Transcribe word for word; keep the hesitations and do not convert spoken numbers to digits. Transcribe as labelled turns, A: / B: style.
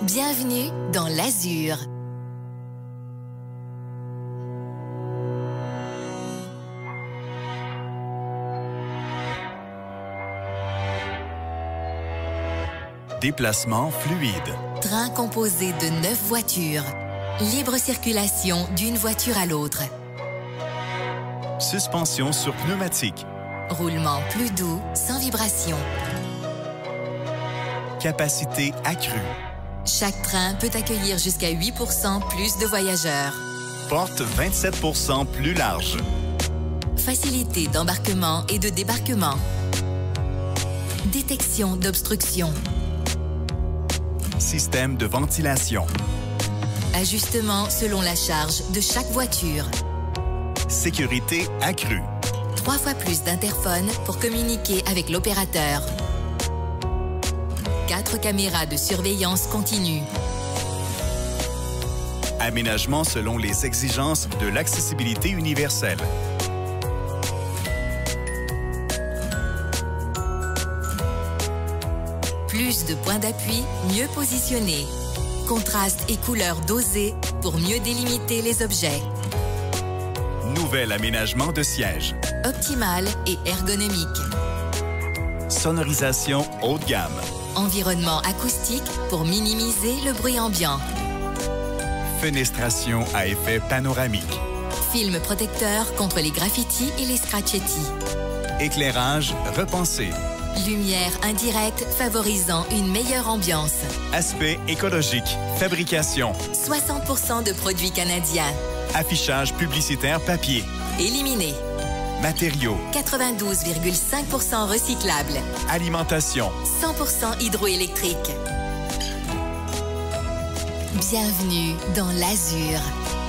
A: Bienvenue dans l'Azur.
B: Déplacement fluide.
A: Train composé de neuf voitures. Libre circulation d'une voiture à l'autre.
B: Suspension sur pneumatique.
A: Roulement plus doux, sans vibration.
B: Capacité accrue.
A: Chaque train peut accueillir jusqu'à huit pour cent plus de voyageurs.
B: Porte vingt-sept pour cent plus large.
A: Facilité d'embarquement et de débarquement. Détection d'obstruction.
B: Système de ventilation.
A: Ajustement selon la charge de chaque voiture.
B: Sécurité accrue.
A: Trois fois plus d'interphones pour communiquer avec l'opérateur. Quatre caméras de surveillance continue.
B: Aménagement selon les exigences de l'accessibilité universelle.
A: Plus de points d'appui, mieux positionnés. Contraste et couleurs dosées pour mieux délimiter les objets.
B: Nouvel aménagement de sièges.
A: Optimal et ergonomique.
B: Sonorisation haut de gamme.
A: Environnement acoustique pour minimiser le bruit ambiant.
B: Fenestration à effet panoramique.
A: Film protecteur contre les graffitis et les scratchetis.
B: Éclairage repensé.
A: Lumière indirecte favorisant une meilleure ambiance.
B: Aspect écologique. Fabrication.
A: soixante pour cent de produits canadiens.
B: Affichage publicitaire papier.
A: Éliminé.
B: Matériaux.
A: quatre-vingt-douze virgule cinq pour cent recyclables.
B: Alimentation.
A: cent pour cent hydroélectrique. Bienvenue dans l'Azur.